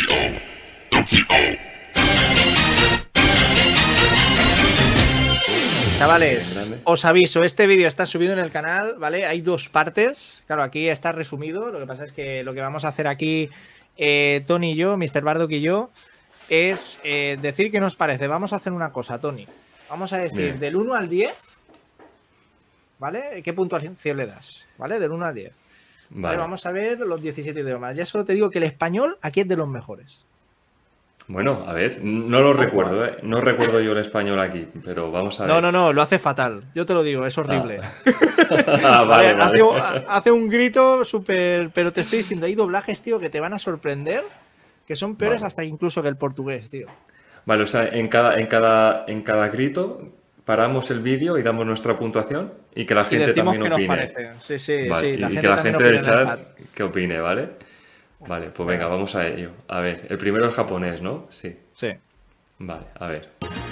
Chavales, os aviso, este vídeo está subido en el canal, ¿vale? Hay dos partes, claro, aquí está resumido, lo que pasa es que lo que vamos a hacer aquí, Tony y yo, Mr. Bardock y yo, es decir qué nos parece. Vamos a hacer una cosa, Tony. Vamos a decir Bien. del 1 al 10, ¿vale? ¿Qué puntuación le das? ¿Vale? Del 1 al 10. Vale, vamos a ver los 17 idiomas. Ya solo te digo que el español aquí es de los mejores. Bueno, a ver, no lo recuerdo, ¿eh? No recuerdo yo el español aquí, pero vamos a ver. No, lo hace fatal. Yo te lo digo, es horrible. Vale. Hace un grito súper... Pero te estoy diciendo, hay doblajes, tío, que te van a sorprender, que son peores hasta incluso que el portugués, tío. Vale, o sea, en cada grito paramos el vídeo y damos nuestra puntuación y que la gente también opine. Qué nos parece. Sí, vale, sí. Y que la gente del chat que opine, ¿vale? Vale, pues venga, vamos a ello. A ver, el primero es japonés, ¿no? Sí. Sí. Vale, a ver.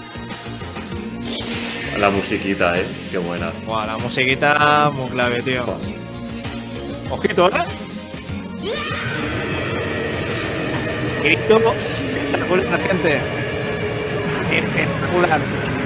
La musiquita, ¿eh? Qué buena. Buah, la musiquita muy clave, tío. Ojito, ¿eh? Grito. Espectacular, gente. Espectacular.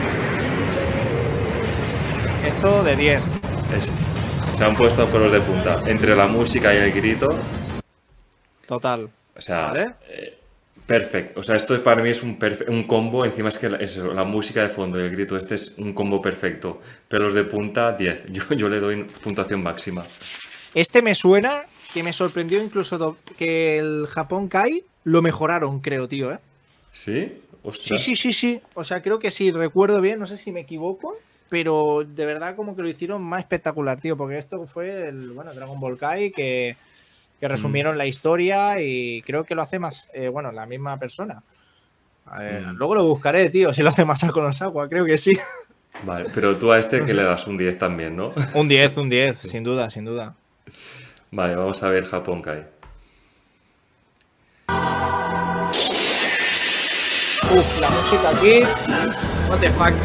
Esto de 10. Se han puesto pelos de punta. Entre la música y el grito. Total. O sea, ¿vale? Perfecto. O sea, esto para mí es un combo. Encima es que la música de fondo y el grito, este es un combo perfecto. Pelos de punta, 10. Yo le doy puntuación máxima. Este me suena que me sorprendió incluso que el Japón Kai lo mejoraron, creo, tío, ¿eh? ¿Sí? Ostras. Sí. O sea, creo que sí, recuerdo bien, no sé si me equivoco, pero de verdad como que lo hicieron más espectacular, tío, porque esto fue el, Dragon Ball Kai que resumieron la historia y creo que lo hace más, la misma persona. Luego lo buscaré, tío, si lo hace más Konosawa, creo que sí. Vale, pero tú a este que le das un 10 también, ¿no? Un 10, sí. sin duda. Vale, vamos a ver Japón Kai. La música aquí. What the fuck.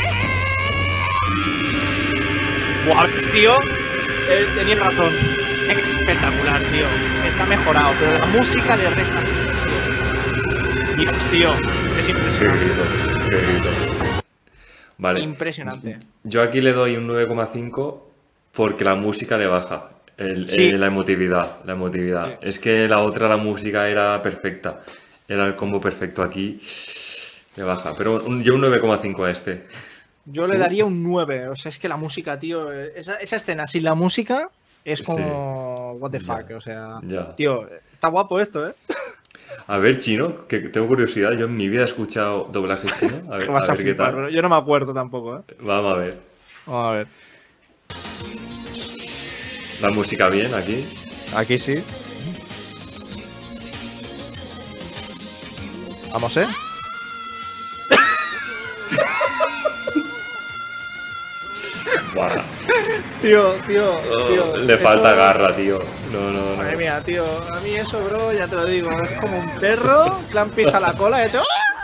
Guau, tío. Tenía razón. Es espectacular, tío. Está mejorado, pero la música le resta. Dios, tío. Es impresionante. Qué grito. Vale. Impresionante. Yo aquí le doy un 9,5 porque la música le baja. La emotividad. Sí. Es que la música era perfecta. Era el combo perfecto aquí. Le baja. Pero yo un 9,5 a este. Yo le daría un 9. O sea, es que la música, tío. Esa escena sin la música es como. What the fuck. O sea. Tío, está guapo esto, ¿eh? A ver, chino, que tengo curiosidad. Yo en mi vida he escuchado doblaje chino. A ver, qué tal. Yo no me acuerdo tampoco, ¿eh? Vamos a ver. Vamos a ver. La música bien aquí. Aquí sí. Vamos, ¿eh? Buah. Tío. Le falta garra, tío. No. Madre mía, tío. A mí eso, bro, ya te lo digo. Es como un perro que le han pisado la cola y ha hecho.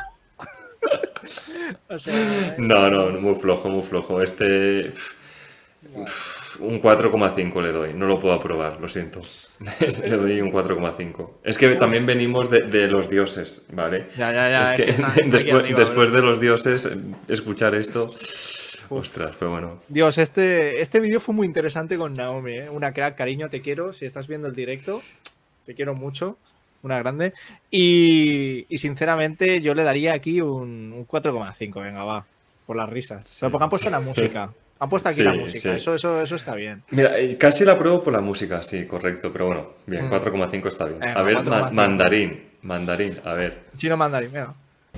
O sea, No, muy flojo. Este. Un 4,5 le doy. No lo puedo aprobar, lo siento. Le doy un 4,5. Es que también venimos de los dioses, ¿vale? Ya. Es que después de los dioses, escuchar esto. Ostras, pero bueno. Dios, este vídeo fue muy interesante con Naomi, ¿eh? Una crack, cariño, te quiero. Si estás viendo el directo, te quiero mucho. Una grande. Y sinceramente, yo le daría aquí un 4,5. Venga, va. Por las risas. Sí. Pero porque han puesto la música. Han puesto aquí la música. Sí. Eso está bien. Mira, casi la apruebo por la música, sí, correcto. Pero bueno, bien, 4,5 está bien. A ver, mandarín, a ver. Chino mandarín, venga.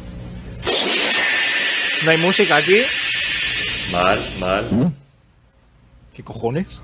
No hay música aquí. Mal. ¿Qué cojones?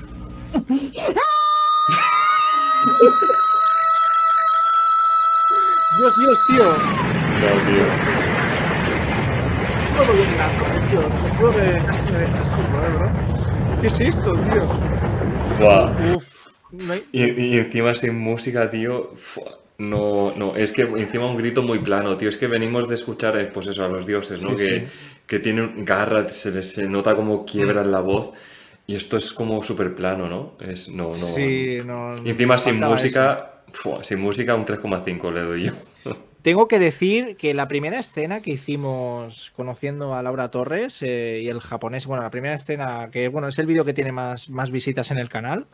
Dios, tío. No, tío. No lo voy a tío. Te juro que casi me dejas turbo, bro. ¿Qué es esto, tío? Buah. Uf. No hay... y encima sin música, tío. No, es que encima un grito muy plano, tío. Es que venimos de escuchar, pues eso, a los dioses, ¿no? Que tienen garra, se nota como quiebran la voz. Y esto es como súper plano, ¿no? No. Sí, no. Y encima sin música, sin música un 3,5 le doy yo. Tengo que decir que la primera escena que hicimos conociendo a Laura Torres y el japonés, bueno, la primera escena que, bueno, es el vídeo que tiene más visitas en el canal,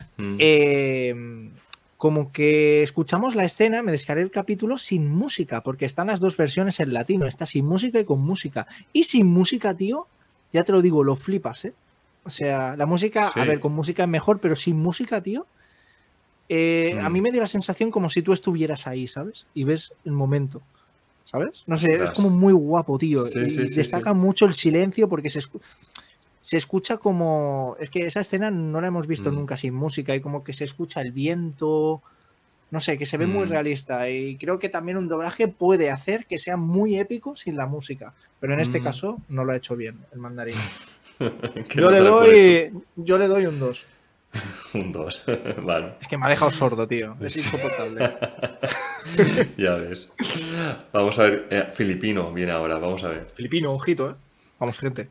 como que escuchamos la escena, me descargué el capítulo sin música, porque están las dos versiones en latino, está sin música y con música. Y sin música, tío, ya te lo digo, lo flipas, ¿eh? O sea, la música, sí. A ver, con música es mejor, pero sin música, tío, a mí me dio la sensación como si tú estuvieras ahí, ¿sabes? Y ves el momento, ¿sabes? No sé, es como muy guapo, tío. Sí, y destaca mucho el silencio porque se escucha como... Es que esa escena no la hemos visto nunca sin música y como que se escucha el viento, no sé, que se ve muy realista y creo que también un doblaje puede hacer que sea muy épico sin la música, pero en este caso no lo ha hecho bien el mandarín. Yo le doy un 2. Un 2, vale. Es que me ha dejado sordo, tío. Es insoportable. Ya ves. Vamos a ver. Filipino viene ahora, vamos a ver. Filipino, ojito, ¿eh? Vamos, gente.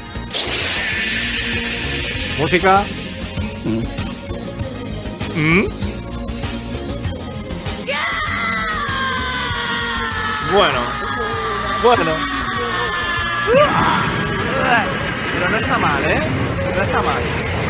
Música. Bueno. Pero no está mal, ¿eh? No está mal.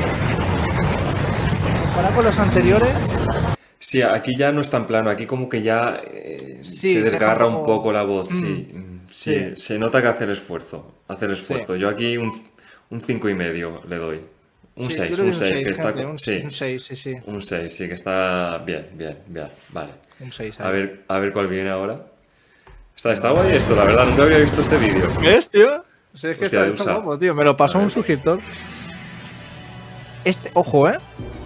Comparado con los anteriores. Sí, aquí ya no es tan plano, aquí como que ya se desgarra un poco la voz, sí, se nota que hace el esfuerzo. Sí. Yo aquí un 5,5 le doy. Un 6, que está... Un 6, sí. Un 6, sí, que está bien, vale. Un 6. A ver cuál viene ahora. Está guay esto, la verdad, nunca había visto este vídeo. ¿Ves, tío? O sea, es que está guapo, tío, me lo pasó un suscriptor. Ojo, ¿eh?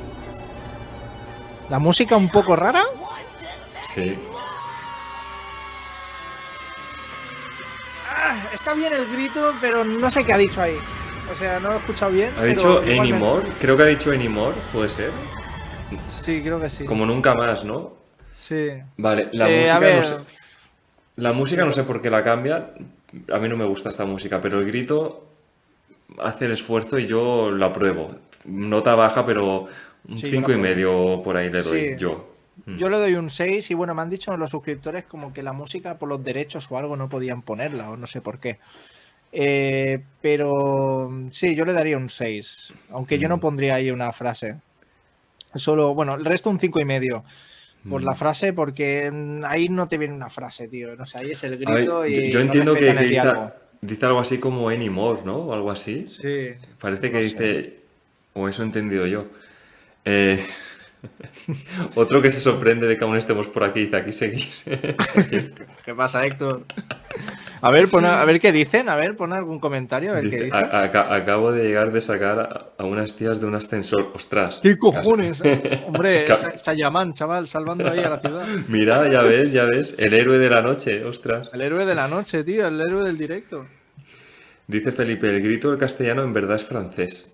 La música un poco rara. Sí. Está bien el grito, pero no sé qué ha dicho ahí. O sea, no lo he escuchado bien. ¿Ha dicho anymore? Creo que ha dicho anymore, ¿puede ser? Sí, creo que sí. Como nunca más, ¿no? Sí. Vale, la música no sé. La música no sé por qué la cambian. A mí no me gusta esta música, pero el grito hace el esfuerzo y yo lo apruebo. Nota baja, pero un 5,5 por ahí le doy yo. Yo le doy un 6 y bueno, me han dicho los suscriptores como que la música por los derechos o algo no podían ponerla o no sé por qué. Pero sí, yo le daría un 6, aunque yo no pondría ahí una frase. Solo, bueno, el resto un 5,5 por la frase, porque ahí no te viene una frase, tío. No sé, ahí es el grito y yo entiendo que dice algo así como anymore, ¿no? O algo así. Sí. Parece que dice, o eso he entendido yo. Otro que se sorprende de que aún estemos por aquí, dice, aquí seguís. ¿Qué pasa, Héctor? A ver qué dicen, a ver, pon algún comentario, a ver qué dicen. Acabo de llegar de sacar a unas tías de un ascensor, ostras. ¿Qué cojones? Hombre, Sayaman, chaval, salvando ahí a la ciudad. Mira, ya ves, el héroe de la noche, ostras. El héroe de la noche, tío, el héroe del directo. Dice Felipe, el grito del castellano en verdad es francés.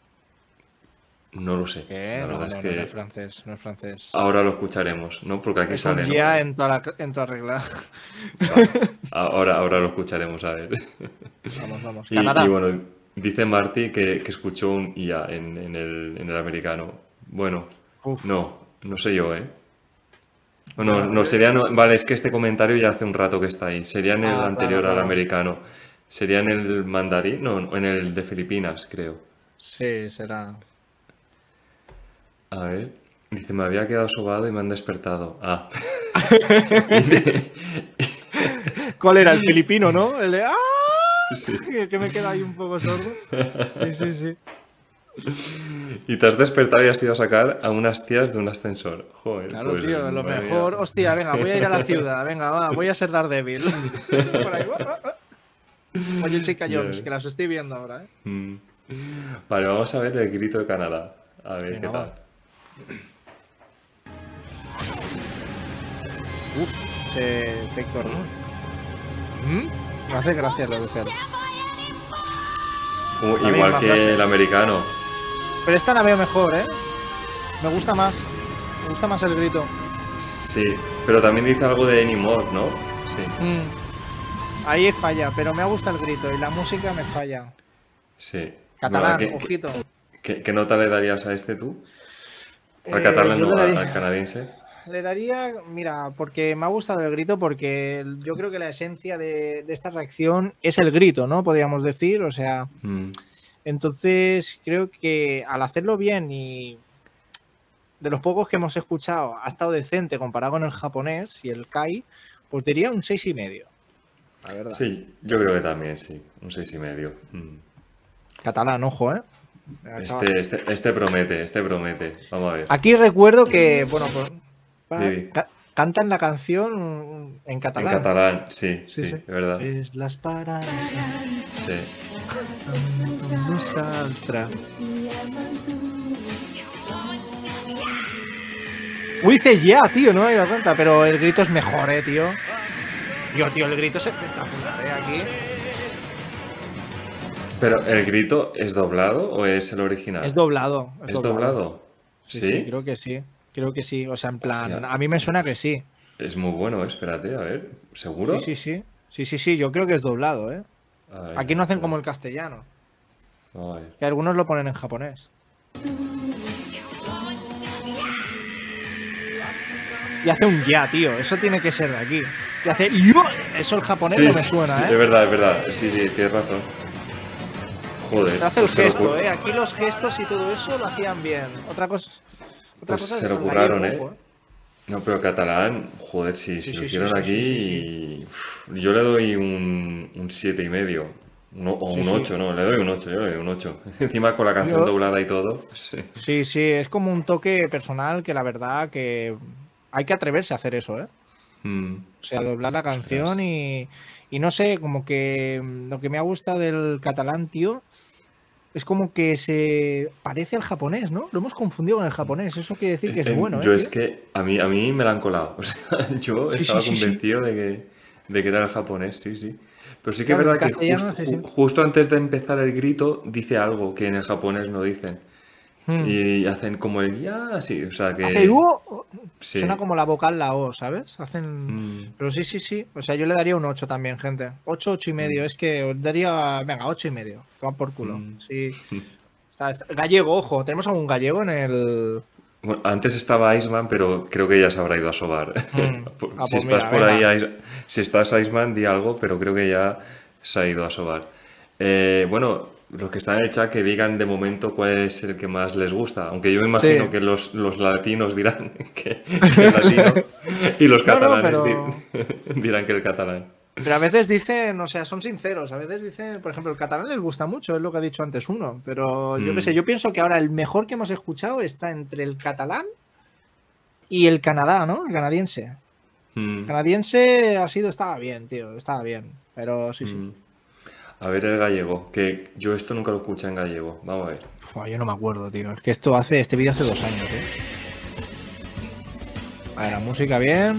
No lo sé. La verdad es que no es francés. Ahora lo escucharemos, ¿no? Porque aquí sale, ¿no? Ya en toda regla. Ahora lo escucharemos, a ver. Vamos. Y bueno, dice Marty que escuchó un IA en el americano. Bueno, no sé yo, ¿eh? No, sería... Vale, es que este comentario ya hace un rato que está ahí. Sería en el anterior al americano. Sería en el mandarín, no, en el de Filipinas, creo. Sí, será... A ver, dice, me había quedado sobado y me han despertado. Ah. ¿Cuál era? El filipino, ¿no? El de ¡ah! Sí. Que me queda ahí un poco sordo. Sí. Y te has despertado y has ido a sacar a unas tías de un ascensor. Joder, claro, pues, tío, lo mejor. Hostia, venga, voy a ir a la ciudad. Venga, va, voy a ser Daredevil. Por ahí, va. Oye, Jessica Jones, que las estoy viendo ahora, ¿eh? Vale, vamos a ver el grito de Canadá. A ver qué tal. Ese efecto, ¿no? Me hace gracia lo de hacer. Igual que el americano. Pero esta la veo mejor, ¿eh? Me gusta más el grito. Sí, pero también dice algo de anymore, ¿no? Sí. Ahí falla, pero me gusta el grito y la música me falla. Sí. Catalán, ojito. ¿Qué nota le darías a este tú? ¿Al catalán no, al canadiense? Le daría, mira, porque me ha gustado el grito, porque yo creo que la esencia de esta reacción es el grito, ¿no? Podríamos decir, o sea, entonces creo que al hacerlo bien y de los pocos que hemos escuchado ha estado decente comparado con el japonés y el Kai, pues diría un 6,5, la verdad. Sí, yo creo que también, sí, un 6,5. Catalán, ojo, ¿eh? Este promete. Vamos a ver. Aquí recuerdo que, bueno, pues Vivi. cantan la canción en catalán. En catalán, sí, es verdad. Es la esperanza. Sí. Nosaltres. Uy, dice ya, tío, no me he dado cuenta, pero el grito es mejor, tío. Tío, el grito es espectacular, aquí. Pero, ¿el grito es doblado o es el original? Es doblado. ¿Es doblado? Sí, creo que sí. Creo que sí. O sea, en plan, Hostia, a mí me suena que sí. Es muy bueno, espérate, a ver. ¿Seguro? Sí, yo creo que es doblado, ¿eh? Ver, aquí no hacen como el castellano. A ver. Que algunos lo ponen en japonés. Y hace un ya, tío. Eso tiene que ser de aquí. Y hace yo. Eso el japonés no me suena, sí, ¿eh? Es verdad. Sí, tienes razón. Joder. Pero hace el gesto, ¿eh? Aquí los gestos y todo eso lo hacían bien. Otra cosa se lo curraron, ¿eh? No, pero catalán, joder, si lo hicieron aquí, yo le doy un 7,5. O un 8, no, le doy un 8, yo le doy un 8. Encima con la canción doblada y todo. Sí, es como un toque personal que la verdad que hay que atreverse a hacer eso, ¿eh? O sea, doblar la canción y no sé, como que lo que me ha gustado del catalán, tío, es como que se parece al japonés, ¿no? Lo hemos confundido con el japonés, eso quiere decir que es bueno, ¿eh? Es que a mí me la han colado, o sea, yo estaba convencido de que era el japonés, sí. Pero sí que es verdad que justo antes de empezar el grito dice algo que en el japonés no dicen. Y hacen como el ya, así, o sea que... Hace suena como la vocal la O, ¿sabes? Hacen... Pero sí. O sea, yo le daría un 8 también, gente. 8, 8,5. Es que os daría... Venga, 8,5. Toma por culo. Sí. Gallego, ojo. ¿Tenemos algún gallego en el...? Bueno, antes estaba Iceman, pero creo que ya se habrá ido a sobar. Si estás por ahí, si estás Iceman, di algo, pero creo que ya se ha ido a sobar. Bueno, los que están en el chat que digan de momento cuál es el que más les gusta. Aunque yo me imagino que los latinos dirán que el latino y los catalanes dirán que el catalán. Pero a veces dicen, o sea, son sinceros. A veces dicen, por ejemplo, el catalán les gusta mucho, es lo que ha dicho antes uno. Pero yo qué sé, yo pienso que ahora el mejor que hemos escuchado está entre el catalán y el Canadá, ¿no? El canadiense. El canadiense estaba bien, tío, estaba bien. Pero sí. A ver el gallego, que yo esto nunca lo escuché en gallego. Vamos a ver. Yo no me acuerdo, tío. Es que este vídeo hace 2 años, ¿eh? A ver, la música bien.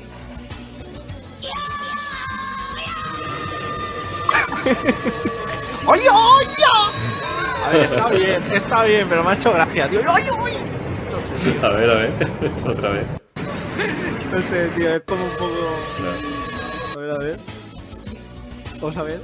¡Oye! A ver, está bien, pero me ha hecho gracia, tío. ¡Oye! Entonces, tío. A ver, otra vez. No sé, tío, es como un poco... No. A ver. Vamos a ver.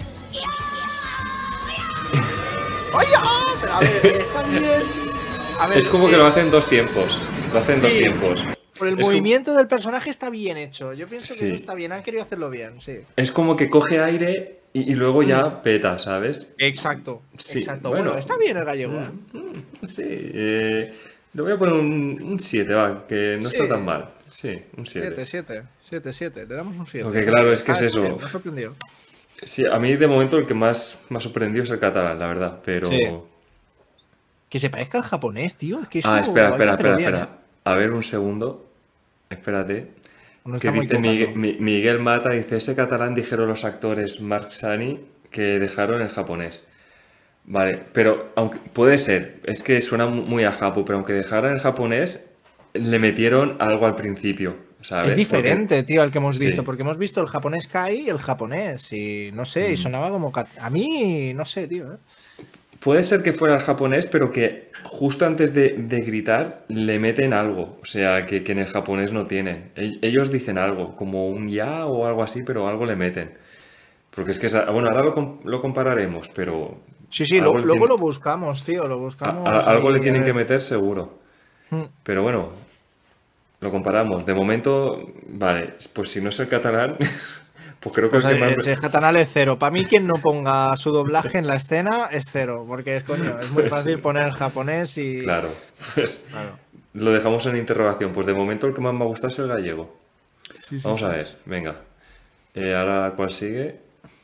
¡Oye! Pero a ver, está bien. A ver, es como que lo hacen 2 tiempos. Lo hacen 2 tiempos. Por el movimiento del personaje está bien hecho. Yo pienso que está bien, han querido hacerlo bien, sí. Es como que coge aire y luego ya peta, ¿sabes? Exacto. Bueno, está bien el gallego. Sí. Le voy a poner un 7, va, que no está tan mal. Sí, un 7. 7. Le damos un 7. Porque claro, es que es eso. Me ha sorprendido. Sí, a mí de momento el que más me ha sorprendido es el catalán, la verdad, pero... Sí. Que se parezca al japonés, tío. Es que eso espera. A ver, un segundo. Espérate. Que dice Miguel Mata, dice, ese catalán dijeron los actores Marc Sani que dejaron el japonés. Vale, pero aunque puede ser, es que suena muy a japo, pero aunque dejaran el japonés, le metieron algo al principio, ¿sabes? Es diferente, tío, al que hemos visto, porque hemos visto el japonés Kai y el japonés, y no sé, y sonaba como... A mí, no sé, tío, Puede ser que fuera el japonés, pero que justo antes de gritar le meten algo. O sea, que en el japonés no tienen. Ellos dicen algo, como un ya o algo así, pero algo le meten. Porque es que... Bueno, ahora lo compararemos, pero... Sí, luego lo buscamos, tío, lo buscamos. Algo le tienen que meter seguro. Pero bueno, lo comparamos. De momento, vale, pues si no es el catalán, pues creo que Pues el que más... el catalán es 0. Para mí, quien no ponga su doblaje en la escena es 0, porque es coño, es muy fácil Sí, poner en japonés y. claro, pues Claro. lo dejamos en interrogación. Pues de momento el que más me ha gustado es el gallego. Sí, sí, Vamos a sí. ver, venga. Ahora, ¿cuál sigue?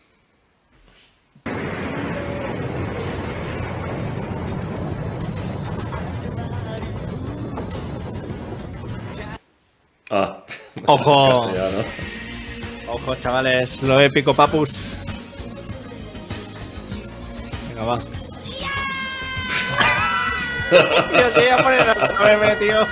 Ah, ¡Ojo! castellano. Ojo, chavales, lo épico, papus. Venga, va. Tío, se iba a poner nuestro meme, tío.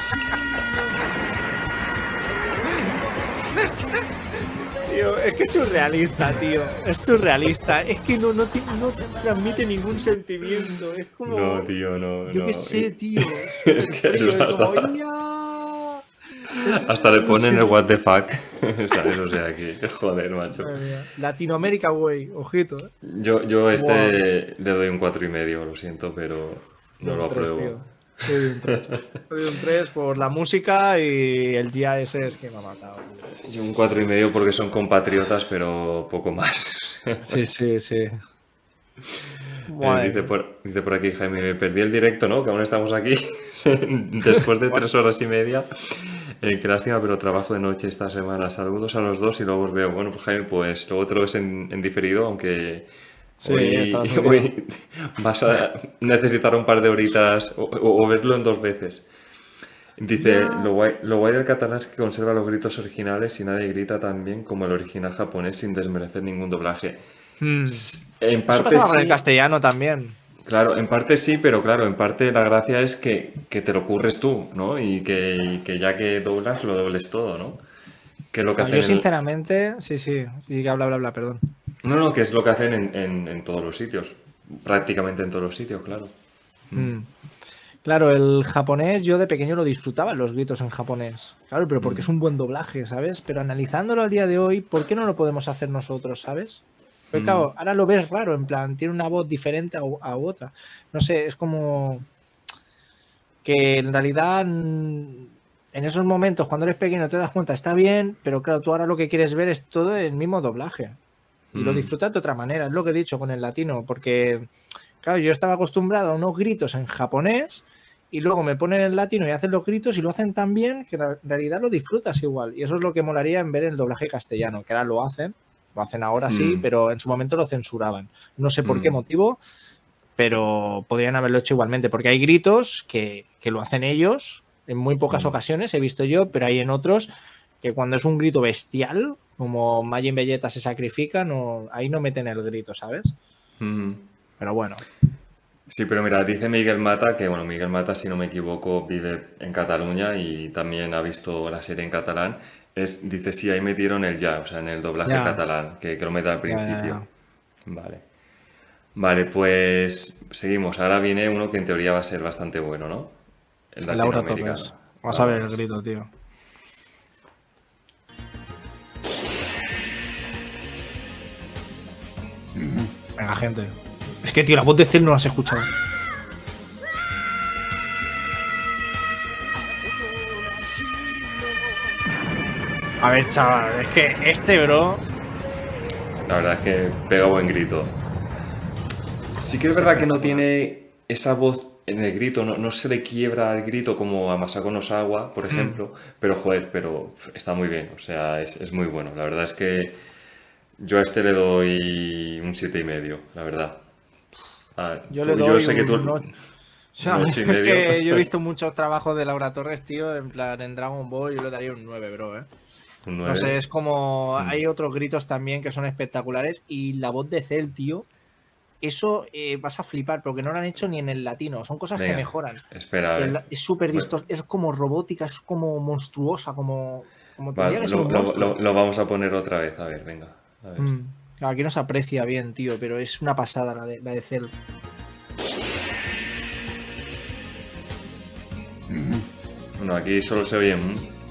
Tío, es que es surrealista, tío. Es surrealista. Es que no transmite ningún sentimiento. Es como. No, tío, no, Yo no. qué sé, tío. Es que Frío, es es como. hasta, ¡Ya! hasta le No ponen sé, el what the fuck. ¿Sabes? O sea, que joder, macho. madre mía. Latinoamérica, güey. Ojito, eh. Yo a Buah. este le doy un 4,5, lo siento, pero no lo Un 3, apruebo. tío. Le doy un 3. Le doy un 3 por la música y el día ese es que me ha matado. Tío. Yo un 4,5 porque son compatriotas, pero poco más. Sí, sí, sí. Dice por aquí Jaime, me perdí el directo, ¿no? Que aún estamos aquí después de 3 horas y media. Qué lástima, pero trabajo de noche esta semana. Saludos a los dos y luego os veo. Bueno, pues Jaime, pues luego te lo ves en diferido, aunque Sí, hoy, está subido. hoy vas a necesitar un par de horitas o verlo en 2 veces. Dice, Ya. lo guay del catalán es que conserva los gritos originales y nadie grita tan bien como el original japonés sin desmerecer ningún doblaje. Hmm. En Eso parte pasaba con el sí, castellano también. claro, en parte sí, pero claro, en parte la gracia es que te lo curres tú, ¿no? Y que ya que doblas, lo dobles todo, ¿no? Que es lo que No, hacen yo sinceramente, sí, que habla, perdón. No, que es lo que hacen en todos los sitios. Prácticamente en todos los sitios, claro. Hmm. Claro, el japonés yo de pequeño lo disfrutaba, los gritos en japonés. Claro, pero porque es un buen doblaje, ¿sabes? Pero analizándolo al día de hoy, ¿por qué no lo podemos hacer nosotros, ¿sabes? Porque claro, ahora lo ves raro, en plan, tiene una voz diferente a otra. No sé, es como que en realidad en esos momentos, cuando eres pequeño, te das cuenta, está bien, pero claro, tú ahora lo que quieres ver es todo el mismo doblaje. Y lo disfrutas de otra manera, es lo que he dicho con el latino, porque, claro, yo estaba acostumbrado a unos gritos en japonés y luego me ponen el latino y hacen los gritos y lo hacen tan bien que en realidad lo disfrutas igual. Y eso es lo que molaría en ver el doblaje castellano, que ahora lo hacen ahora sí, pero en su momento lo censuraban. No sé por qué motivo, pero podrían haberlo hecho igualmente, porque hay gritos que lo hacen ellos en muy pocas ocasiones, he visto yo, pero hay en otros que cuando es un grito bestial, como Majin Vegeta se sacrifica, no, ahí no meten el grito, ¿sabes? Pero bueno. Sí, pero mira, dice Miguel Mata que, bueno, Miguel Mata, si no me equivoco, vive en Cataluña y también ha visto la serie en catalán. Dice, sí, ahí metieron el ya, o sea, en el doblaje Ya. catalán, que lo mete al principio. Ya. Vale. Vale, pues seguimos. Ahora viene uno que en teoría va a ser bastante bueno, ¿no? El Laura latinoamericano. Torres. Vamos a ver el grito, tío. Venga, gente. Es que, tío, la voz de Cell no la has escuchado. A ver, chaval, es que este, bro. La verdad es que pega buen grito. Sí que es verdad que no tiene esa voz en el grito, no se le quiebra el grito como a Masako Nosawa, por ejemplo, pero joder, pero está muy bien, o sea, es muy bueno. La verdad es que yo a este le doy un 7,5, la verdad. Yo le doy sé que tú... un un 8,5. Es que yo he visto muchos trabajos de Laura Torres, tío, en plan en Dragon Ball, yo le daría un 9, bro, Un No 9. sé, es como... Hay otros gritos también que son espectaculares y la voz de Cell, tío, eso vas a flipar, porque no lo han hecho ni en el latino, son cosas Venga, que mejoran. espera, a ver. Es súper distorsionada, es como robótica, es como monstruosa, como tendría Vale, que ser un monstruo. lo vamos a poner otra vez, a ver, venga. A ver. Claro, aquí no se aprecia bien, tío, pero es una pasada la de Cell. Bueno, aquí solo se oye...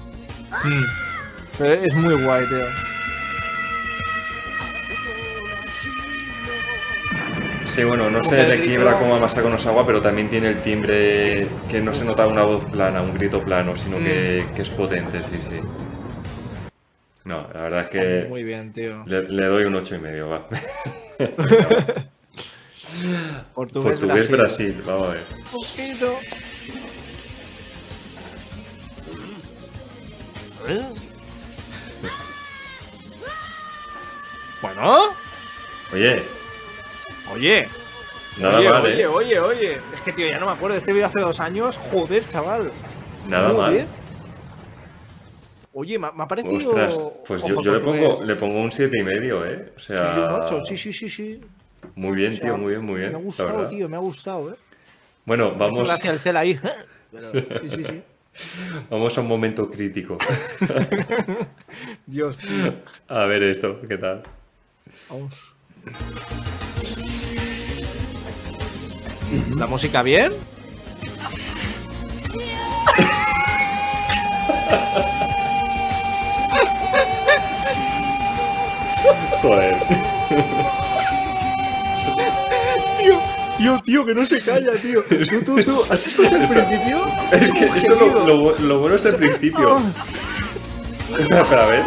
Pero es muy guay, tío. Sí, bueno, no Como se que el le grito... quiebra como a Masako Nozawa, pero también tiene el timbre que no se nota una voz plana, un grito plano, sino que es potente, sí, sí. No, la verdad es Está que muy bien, tío. le doy un 8,5, va. Portugués, Portugués, Brasil. Brasil, vamos a ver. Poquito. Bueno, Oye, oye. nada Oye, mal, oye, ¿eh? oye, oye. Es que, tío, ya no me acuerdo de este vídeo hace 2 años. Joder, chaval. Nada Joder. mal. Oye, me ha parecido. Ostras, pues Ojo, yo portugués. le pongo un 7,5, ¿eh? O Sí, yo un 8. sea, Sí, sí, sí, sí. muy O bien, tío, sea, muy me ha bien, la gustado, verdad. tío, me ha gustado, Bueno, Me ha hecho vamos, gracia el cel ahí. Pero, sí, sí, sí. vamos a un momento crítico. Dios, tío. A ver esto, ¿qué tal? Vamos. ¿La música bien? Joder. Tío, que no se calla, tío. Tú. ¿Has escuchado el principio? Es que como eso gemido. lo bueno es el principio. Espera, a ver.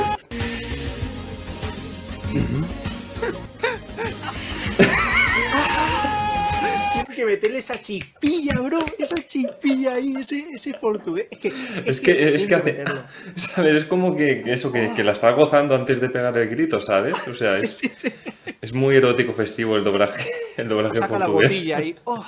Tienes que meterle esa chispilla, bro. Esa chispilla ahí, ese portugués. Es que tienes hace, meterlo. ¿sabes? Es como que eso, que la está gozando antes de pegar el grito, ¿sabes? O sea, Sí, sí, sí. es muy erótico festivo el doblaje Saca la portugués. botella ahí. Oh.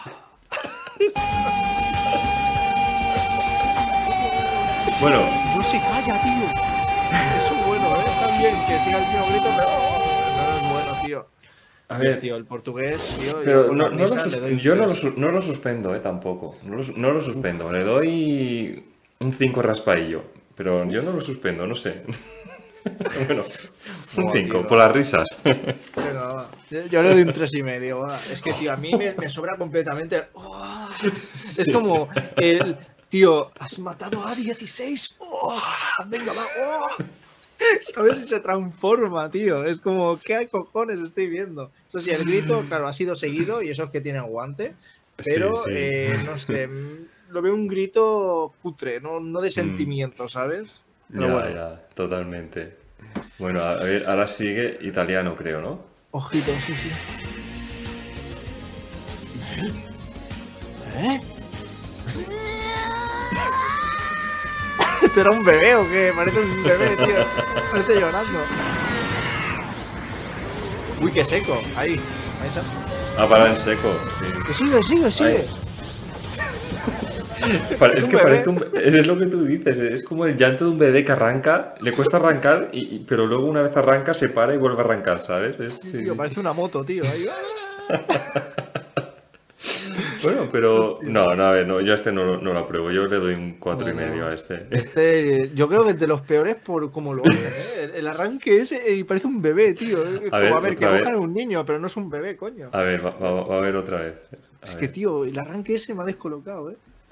Bueno, No se calla, tío. Eso es bueno, ¿eh? Está bien que siga el mismo grito, pero no es bueno, tío. a Dios, ver, tío, el portugués, tío, yo pero con la risa le doy un yo 3. no lo suspendo, tampoco. No lo suspendo. Le doy un 5 raspaillo. Pero yo no lo suspendo, no sé. Bueno, un Buah, 5, tío. por las risas. Venga, va. Yo le doy un 3,5. Va. Es que, tío, a mí me sobra completamente. Oh, Sí. Es como el. Tío, has matado a 16. Oh, venga, va. Oh. ¿Sabes? Y se transforma, tío. Es como, ¿qué cojones estoy viendo? Eso sí, el grito, claro, ha sido seguido y eso es que tiene aguante. Pero, Sí. no sé, lo veo un grito cutre, no de sentimiento, ¿sabes? Pero bueno. Ya, totalmente. Bueno, a ver, ahora sigue italiano, creo, ¿no? Ojito, sí, sí. ¿Eh? ¿Esto era un bebé o qué? Parece un bebé, tío. Parece llorando. Uy, qué seco. Ahí. Esa. Ah, para en seco, sí. Que sigue. Es un que bebé. parece es lo que tú dices, es como el llanto de un bebé que arranca, le cuesta arrancar, pero luego una vez arranca se para y vuelve a arrancar, ¿sabes? Sí, Tío, sí. parece una moto, tío. Ahí. Bueno, pero no, a ver, no, yo a este no lo apruebo, yo le doy un 4,5 a este. Yo creo que es de los peores por cómo lo hacen, ¿eh? El arranque ese y parece un bebé, tío. Es A ver, como, a ver, que otra vez. cojan a un niño, pero no es un bebé, coño. A ver, va a ver otra vez. A Es ver. que, tío, el arranque ese me ha descolocado, ¿eh?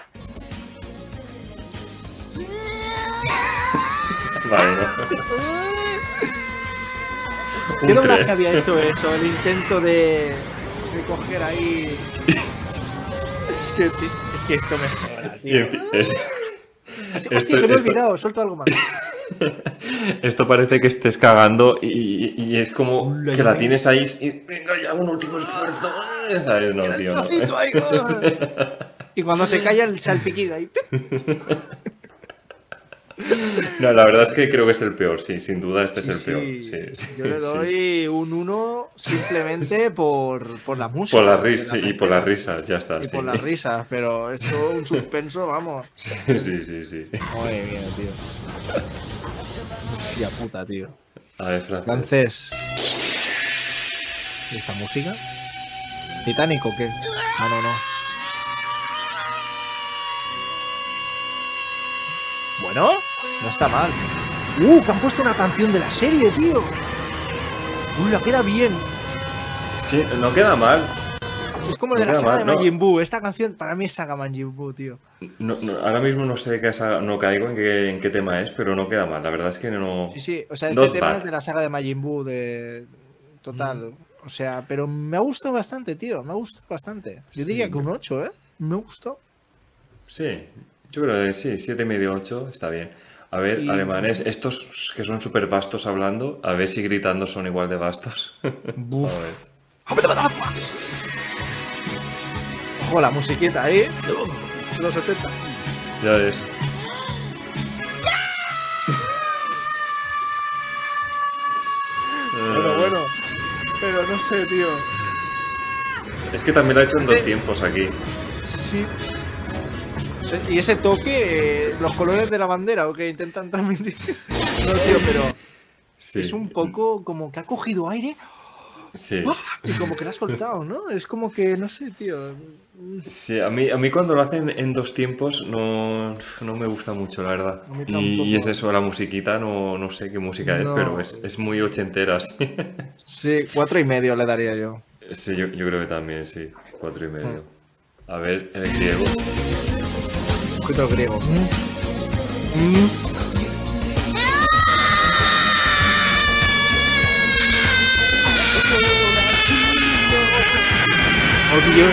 Vale, no. ¿Qué Un doblaje 3. había hecho eso? El intento de coger ahí. Es que esto me sobra, Y tío. en fin, esto, Hostia, que me he olvidado, suelto algo más. esto parece que estés cagando y es como Hola, que ya la ves. tienes ahí y venga ya un último esfuerzo. ¿Sabes? No, El tío, no. trocito ahí. Y cuando se calla el salpiquido ahí. No, la verdad es que creo que es el peor, sí, sin duda este es el Sí, peor. sí. Sí, Yo le sí. doy un 1 simplemente por la música. Por las porque risas, la y por las gente- risas, ya está. Y Sí. por las risas, pero esto un suspenso, vamos. Sí. Madre mía, tío. Hostia puta, tío. A ver, francés. Francés. ¿Y esta música? ¿Titanic o qué? Ah, no. Bueno, no está mal. Que han puesto una canción de la serie, tío. La queda bien. Sí, no queda mal. Es como No de la queda saga mal, de no. Majin Buu. Esta canción para mí es saga Majin Buu, tío. Ahora mismo no sé no caigo en qué tema es, pero no queda mal. La verdad es que no. Sí, o sea, Not tema bad. es de la saga de Majin Buu de total. O sea, pero me ha gustado bastante, tío. Me ha gustado bastante. Yo diría que un 8, ¿eh? Me gustó. Sí, yo creo que sí, 7,5, 8 está bien. A ver, Y... alemanes, estos que son súper vastos hablando, a ver si gritando son igual de vastos. A ver. Buf. Ojo, la musiquita ahí. Los 80. Ya ves. Bueno. Pero no sé, tío. Es que también lo ha hecho en 2 tiempos aquí. Sí. Y ese toque, los colores de la bandera, ¿o que intentan transmitir? No, tío, pero Sí. es un poco como que ha cogido aire Sí. y como que lo ha soltado, ¿no? Es como que, no sé, tío. Sí, a mí cuando lo hacen en 2 tiempos no me gusta mucho, la verdad. A mí Y tampoco. es eso, la musiquita, no sé qué música es, No. pero es muy ochentera, sí. Sí, 4,5 le daría yo. Sí, yo creo que también, sí. 4,5. A ver, el griego. Un poquito griego. Oh, tío.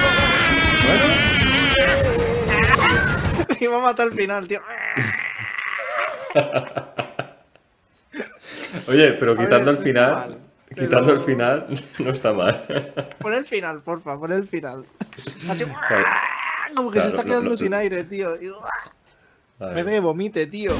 Y me ha matado al final, tío. Oye, pero quitando ver, el no está final, mal, quitando pero- el final, no está mal. Pon el final, porfa, pon el final. Así, Claro, como que se claro, está quedando sin aire, tío. Y, a me ver. hace que vomite, tío.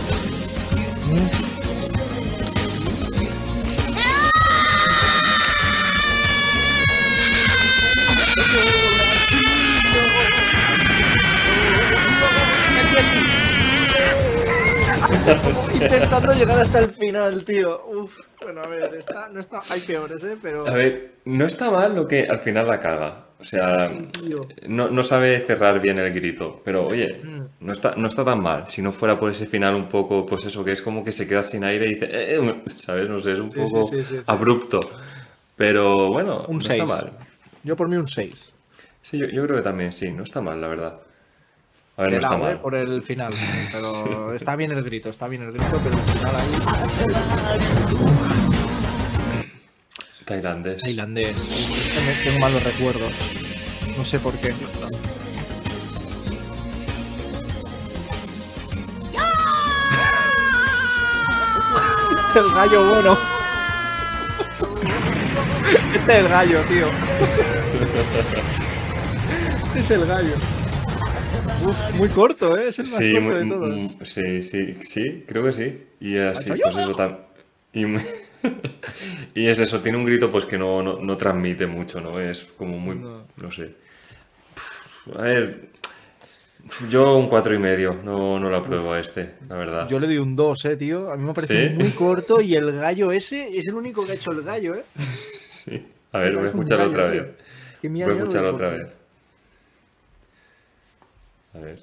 Intentando llegar hasta el final, tío. Uf, bueno, a ver, no está, hay peores, pero... A ver, no está mal lo que al final la caga. O sea, tío. no sabe cerrar bien el grito. Pero oye, no está tan mal. Si no fuera por ese final un poco, pues eso, que es como que se queda sin aire y dice, ¿sabes? No sé, es un Sí, poco sí. abrupto. Pero bueno, Un no 6. está mal. Yo por mí un 6. Sí, yo creo que también sí, no está mal, la verdad. A ver, no está Pelao, mal. por el final. Pero está bien el grito, pero el final ahí... Tailandés. Tailandés. Es que tengo malos recuerdos. No sé por qué. El gallo bueno. Este es el gallo, tío. Este es el gallo. Uf, muy corto, ¿eh? Es el más Sí, corto de todos. sí, creo que sí. Y así, ¡Ay, pues eso también. Y es eso, tiene un grito pues que no transmite mucho, ¿no? Es como muy, no sé. A ver, yo un 4,5, no lo apruebo a este, la verdad. Yo le doy un 2, tío. A mí me parece ¿Sí? muy corto y el gallo ese es el único que ha hecho el gallo, ¿eh? Sí. A ver, voy a parece un escucharlo gallo, otra tío. vez. Que Voy mía, a mía, escucharlo lo otra corto. vez. A ver.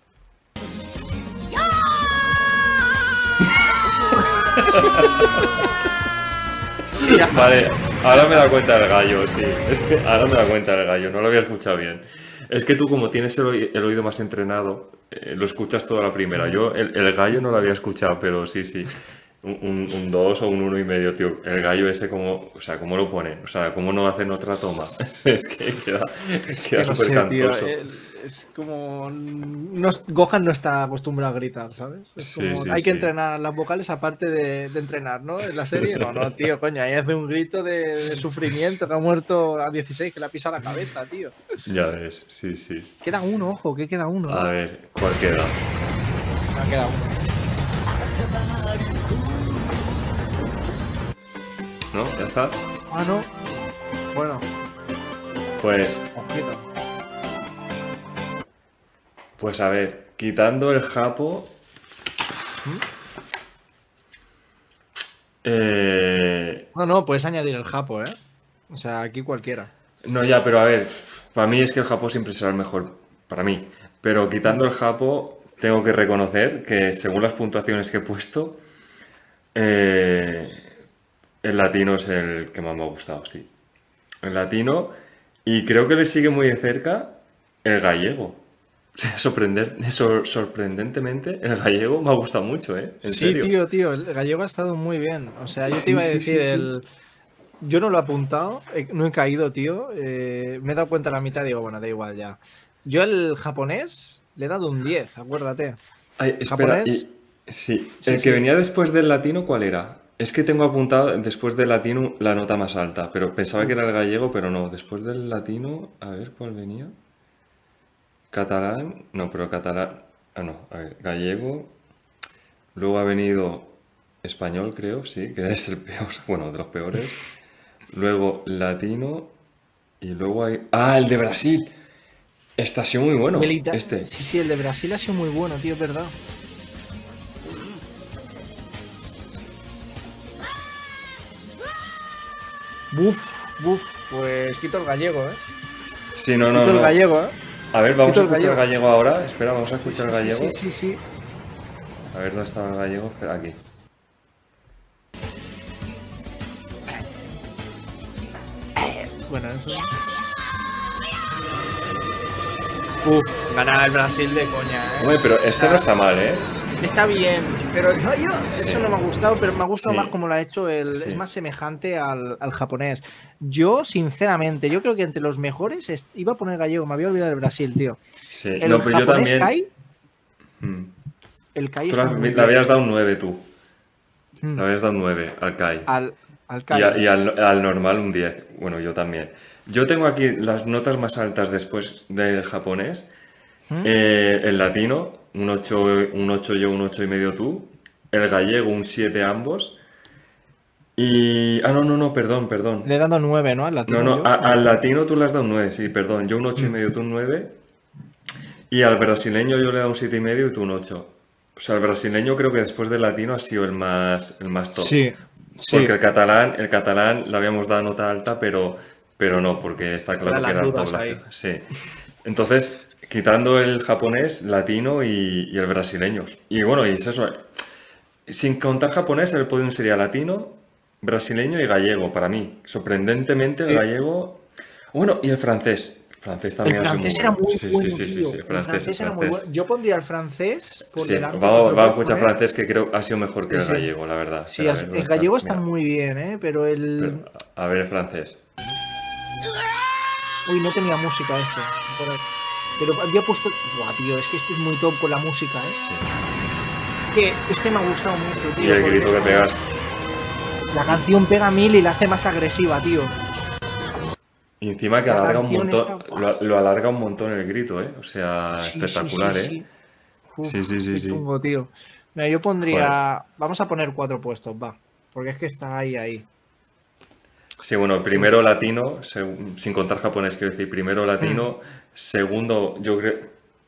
Vale, ahora me da cuenta el gallo, sí. Es que ahora me da cuenta el gallo, no lo había escuchado bien. Es que tú, como tienes el oído más entrenado, lo escuchas toda la primera. Yo el gallo no lo había escuchado, pero sí. Un 2 o un 1,5, tío. El gallo ese, como, o sea, ¿cómo lo ponen? O sea, ¿cómo no hacen otra toma? Es que queda Que no súper sé, cantoso. tío. Es como. Gohan no está acostumbrado a gritar, ¿sabes? Es Sí, como. sí, Hay que sí. entrenar las vocales aparte de entrenar, ¿no? En la serie. No, tío, coño. Ahí hace un grito de sufrimiento que ha muerto a 16, que le ha pisado la cabeza, tío. Ya ves, sí. Queda uno, ojo, que queda uno. A ver, ¿cuál queda? Ha quedado uno. ¿No? ¿Ya está? Ah, no. Bueno, Pues ojito. Pues a ver, quitando el japo. No, puedes añadir el japo, ¿eh? O sea, aquí cualquiera. No, ya, pero a ver, para mí es que el japo siempre será el mejor, para mí. Pero quitando el japo, tengo que reconocer que según las puntuaciones que he puesto, el latino es el que más me ha gustado, sí. El latino, y creo que le sigue muy de cerca el gallego. O sea, sorprendentemente, el gallego me ha gustado mucho, ¿eh? En Sí, serio. tío, el gallego ha estado muy bien. O sea, yo te iba a Sí, decir sí. Yo no lo he apuntado, no he caído, tío. Me he dado cuenta a la mitad y digo, bueno, da igual ya. Yo el japonés le he dado un 10, acuérdate. Ay, espera, Japonés, sí, sí, el que sí. venía después del latino, ¿cuál era? Es que tengo apuntado después del latino la nota más alta, pero pensaba que era el Uf. gallego, pero no. Después del latino, a ver cuál venía. Catalán, no, pero catalán, ah, no, a ver, gallego. Luego ha venido español, creo, sí, que es el peor, bueno, de los peores. Luego latino y luego hay... ¡Ah, el de Brasil! Este ha sido muy Y bueno, este. sí, sí, el de Brasil ha sido muy bueno, tío, es verdad. Buf, buf, pues quito el gallego, ¿eh? Sí, no, no, Quito el no. gallego, ¿eh? A ver, vamos Quito a el escuchar gallego. gallego ahora. Espera, vamos a Sí, escuchar sí, sí, sí, gallego. sí, sí. A ver, ¿dónde estaba el gallego? Espera, aquí. Bueno, eso. Uf, ganar el Brasil de coña, ¿eh? Hombre, pero O este no sea, está mal, ¿eh? está bien, pero el gallo, Sí, eso no me ha gustado, pero me ha gustado más sí, como lo ha hecho es sí, más semejante al japonés. Yo, sinceramente, yo creo que entre los mejores iba a poner gallego, me había olvidado del Brasil, tío. sí. El No, pero yo japonés también. Kai, mm, el Kai Tú está muy le bien. habías dado un 9 tú. Mm, Le habías dado un 9 al Kai. al Y, Kai. y al normal un 10. Bueno, yo también. Yo tengo aquí las notas más altas después del japonés. Mm, El latino, un 8 yo, un 8 y medio tú. El gallego, un 7 ambos. Y... Ah, no, no, no, perdón, perdón. Le he dado 9, ¿no? Al No, latino no, yo. al latino tú le has dado un 9, sí, perdón. Yo un 8 y Mm, medio, tú un 9. Y al brasileño yo le he dado un 7 y medio y tú un 8. O sea, el brasileño creo que después del latino ha sido el más top. sí, Porque sí, el catalán le habíamos dado nota alta, pero no, porque está eran claro que las era el dudas doblaje. ahí. Sí. Entonces, quitando el japonés, latino y el brasileño. Y bueno, y es eso. Sin contar japonés, el podium sería latino, brasileño y gallego para mí. Sorprendentemente el Sí. gallego. Bueno, y el francés. El francés El también ha sido muy francés era bueno. muy Sí, sí, bueno, sí, sí, tío. sí. El El francés, el francés era muy francés. bueno. Yo pondría al francés por Sí, delante, pues vamos, lo vamos a puedes escuchar poner. francés que creo ha sido mejor que Sí, el sí. gallego, la verdad. Sí, Espera, a ver, ¿dónde el está? gallego está Mira, muy bien, ¿eh? Pero pero, el... a ver el francés. Uy, no tenía música este. Pero había puesto... Buah, tío, es que este es muy top con la música, ¿eh? Sí. Es que este me ha gustado mucho, Y tío, el porque grito es que como... pegas. La canción pega 1000 y la hace más agresiva, tío. Y encima que La alarga un canción está... montón, ¡Buah! lo alarga un montón el grito, ¿eh? O sea, Sí, sí, sí, espectacular, ¿eh? sí. Sí, Uf, sí, sí, qué sí. chungo, tío. Mira, yo Joder. pondría... Vamos a poner 4 puestos, va. Porque es que está ahí, ahí. Sí, bueno, Uf. primero latino, sin contar japonés, quiero decir, primero Mm. latino, segundo, yo creo,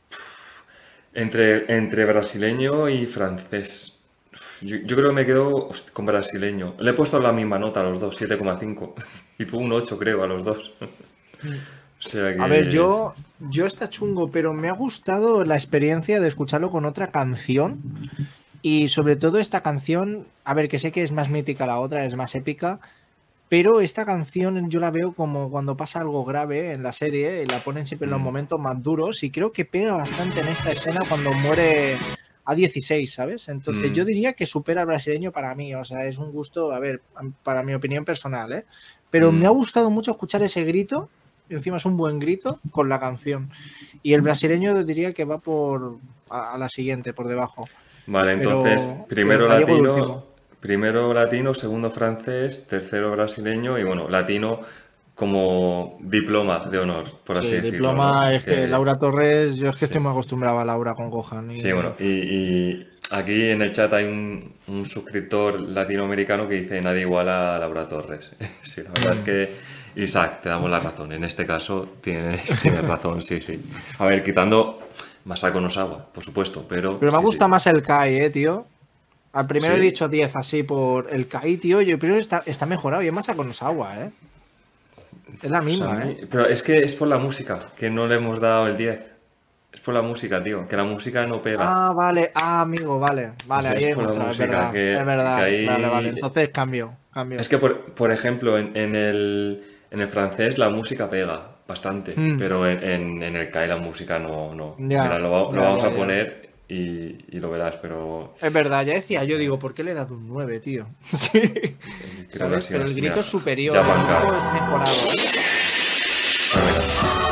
entre brasileño y francés. Yo creo que me quedo con brasileño. Le he puesto la misma nota a los dos, 7,5. Y tú un 8 creo, a los dos. O sea A ver, que... yo está chungo, pero me ha gustado la experiencia de escucharlo con otra canción. Y sobre todo esta canción, a ver, que sé que es más mítica la otra, es más épica, pero esta canción yo la veo como cuando pasa algo grave en la serie y la ponen siempre en los mm, momentos más duros y creo que pega bastante en esta escena cuando muere A16, ¿sabes? Entonces yo mm, diría que supera al brasileño para mí, o sea, es un gusto, a ver, para mi opinión personal, ¿eh? Pero me ha mm. gustado mucho escuchar ese grito, y encima es un buen grito, con la canción. Y el brasileño diría que va por a la siguiente, por debajo. Vale, entonces, Pero el gallego el último. primero latino, segundo francés, tercero brasileño y bueno, latino como diploma de honor, por así Sí, decirlo, ¿no? diploma es que Laura Torres, yo es que Sí, estoy muy acostumbrado a Laura con Gohan. sí, bueno, y aquí en el chat hay un suscriptor latinoamericano que dice nadie iguala a Laura Torres. Sí, la verdad es que Isaac, te damos la razón. En este caso tienes razón, sí, sí. A ver, quitando Masako Nosawa, por supuesto, pero Pero me sí, gusta sí. más el Kai, tío. Al primero he ¿Sí? dicho 10 así por el Kai, tío. Yo primero está mejorado y es más a Konosawa, ¿eh? Es la Pues a misma, ¿eh? mí, pero es que es por la música, que no le hemos dado el 10. Es por la música, tío, que la música no pega. Ah, vale. Ah, amigo, vale. O Vale, sea, ahí es he por la encontrado, es música, verdad. Es que verdad. Vale, vale. ahí... Entonces cambio, cambio. Es que, por ejemplo, en el francés la música pega bastante, Hmm, pero en el CAI la música no, no. Mira, ya, lo ya, vamos ya, a ya. poner y lo verás, pero... Es verdad, ya decía yo, digo, ¿por qué le he dado un 9, tío? Sí. creo que ha ¿sabes? sido Pero el grito es superior, ya el bancar. grito es mejorado, ¿eh? A ver.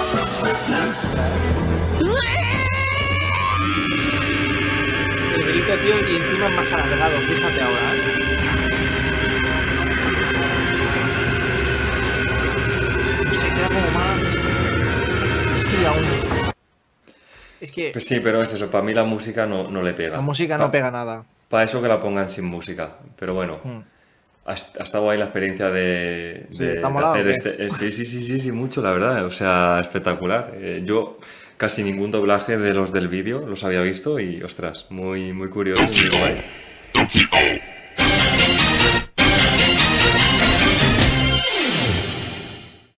El grito, tío, y encima es más alargado, fíjate ahora, ¿eh? Se queda como más... Sí, aún. Es que Pues sí, pero es eso, para mí la música no le pega. la música no pega nada. Para eso que la pongan sin música. Pero bueno, Mm. ha estado guay la experiencia de, Sí, de- ¿te ha de molado o hacer qué? sí, mucho, la verdad. O sea, espectacular. Yo casi ningún doblaje de los del vídeo los había visto y, ostras, muy curioso y muy guay.